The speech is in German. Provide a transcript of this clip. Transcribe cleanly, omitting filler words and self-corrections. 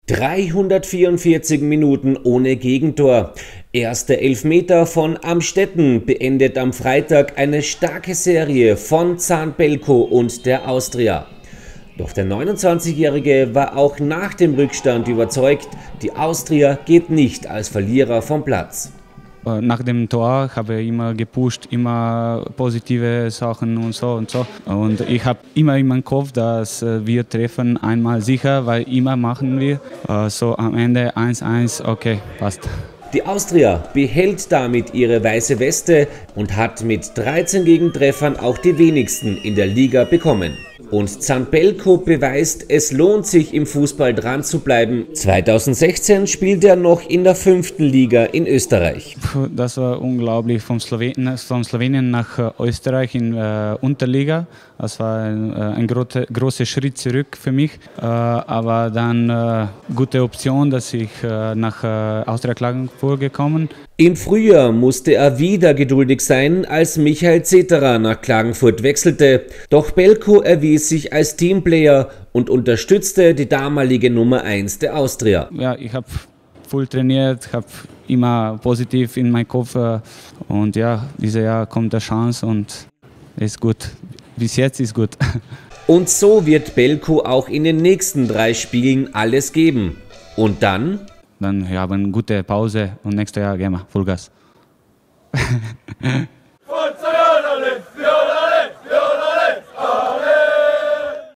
344 Minuten ohne Gegentor. Erster Elfmeter von Amstetten beendet am Freitag eine starke Serie von Zahn Belko und der Austria. Doch der 29-Jährige war auch nach dem Rückstand überzeugt, die Austria geht nicht als Verlierer vom Platz. Nach dem Tor habe ich immer gepusht, immer positive Sachen und so und so. Und ich habe immer in meinem Kopf, dass wir treffen einmal sicher, weil immer machen wir. So am Ende 1-1, okay, passt. Die Austria behält damit ihre weiße Weste und hat mit 13 Gegentreffern auch die wenigsten in der Liga bekommen. Und Zahn Belko beweist, es lohnt sich im Fußball dran zu bleiben. 2016 spielte er noch in der 5. Liga in Österreich. Das war unglaublich, von Slowenien nach Österreich in Unterliga. Das war ein großer Schritt zurück für mich. Aber dann gute Option, dass ich nach Austria Klagenfurt gekommen. Im Frühjahr musste er wieder geduldig sein, als Michael Zeterer nach Klagenfurt wechselte. Doch Belko erwies sich als Teamplayer und unterstützte die damalige Nummer 1 der Austria. Ja, ich habe voll trainiert, habe immer positiv in meinem Kopf. Und ja, dieses Jahr kommt die Chance und ist gut. Bis jetzt ist gut. Und so wird Belko auch in den nächsten 3 Spielen alles geben. Und dann? Dann haben wir eine gute Pause und nächstes Jahr gehen wir Vollgas.